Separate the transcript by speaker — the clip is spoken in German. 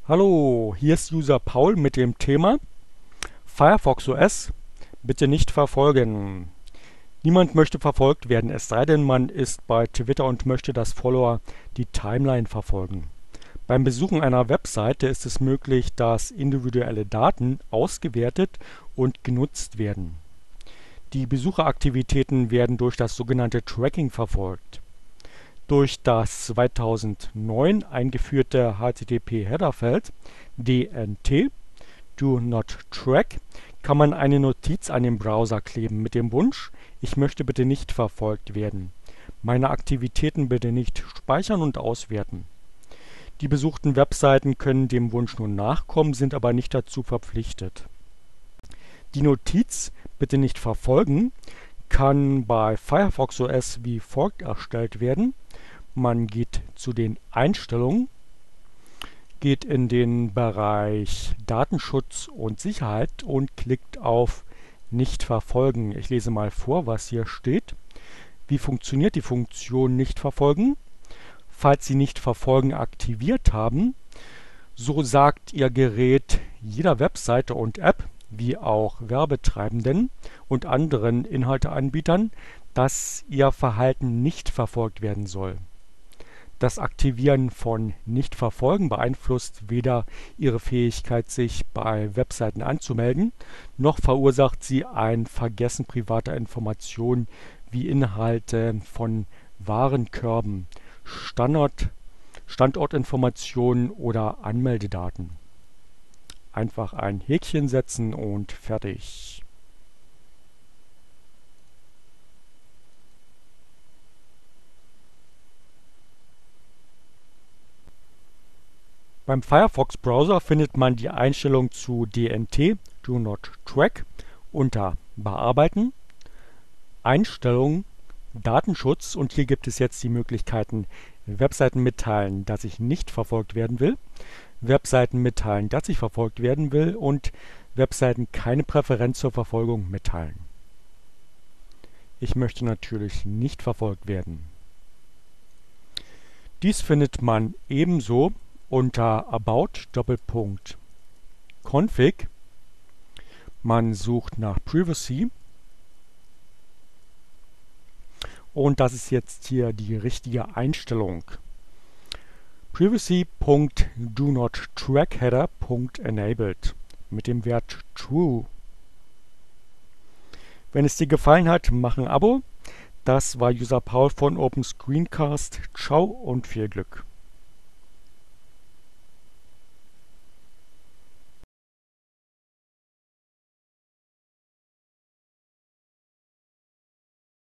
Speaker 1: Hallo, hier ist User Paul mit dem Thema Firefox OS bitte nicht verfolgen. Niemand möchte verfolgt werden, es sei denn, man ist bei Twitter und möchte, dass Follower die Timeline verfolgen. Beim Besuchen einer Webseite ist es möglich, dass individuelle Daten ausgewertet und genutzt werden. Die Besucheraktivitäten werden durch das sogenannte Tracking verfolgt. Durch das 2009 eingeführte HTTP-Headerfeld DNT Do Not Track kann man eine Notiz an den Browser kleben mit dem Wunsch: Ich möchte bitte nicht verfolgt werden. Meine Aktivitäten bitte nicht speichern und auswerten. Die besuchten Webseiten können dem Wunsch nur nachkommen, sind aber nicht dazu verpflichtet. Die Notiz Bitte nicht verfolgen kann bei Firefox OS wie folgt erstellt werden. Man geht zu den Einstellungen, geht in den Bereich Datenschutz und Sicherheit und klickt auf Nicht verfolgen. Ich lese mal vor, was hier steht. Wie funktioniert die Funktion Nicht verfolgen? Falls Sie Nicht verfolgen aktiviert haben, so sagt Ihr Gerät jeder Webseite und App, wie auch Werbetreibenden und anderen Inhalteanbietern, dass ihr Verhalten nicht verfolgt werden soll. Das Aktivieren von Nicht-Verfolgen beeinflusst weder Ihre Fähigkeit, sich bei Webseiten anzumelden, noch verursacht sie ein Vergessen privater Informationen wie Inhalte von Warenkörben, Standortinformationen oder Anmeldedaten. Einfach ein Häkchen setzen und fertig. Beim Firefox-Browser findet man die Einstellung zu DNT Do Not Track unter Bearbeiten, Einstellungen, Datenschutz, und hier gibt es jetzt die Möglichkeiten: Webseiten mitteilen, dass ich nicht verfolgt werden will, Webseiten mitteilen, dass ich verfolgt werden will, und Webseiten keine Präferenz zur Verfolgung mitteilen. Ich möchte natürlich nicht verfolgt werden. Dies findet man ebenso unter About:config. Man sucht nach Privacy. Und das ist jetzt hier die richtige Einstellung. Privacy.DoNotTrackHeader.enabled mit dem Wert True. Wenn es dir gefallen hat, mach ein Abo. Das war User Paul von Open Screencast. Ciao und viel Glück.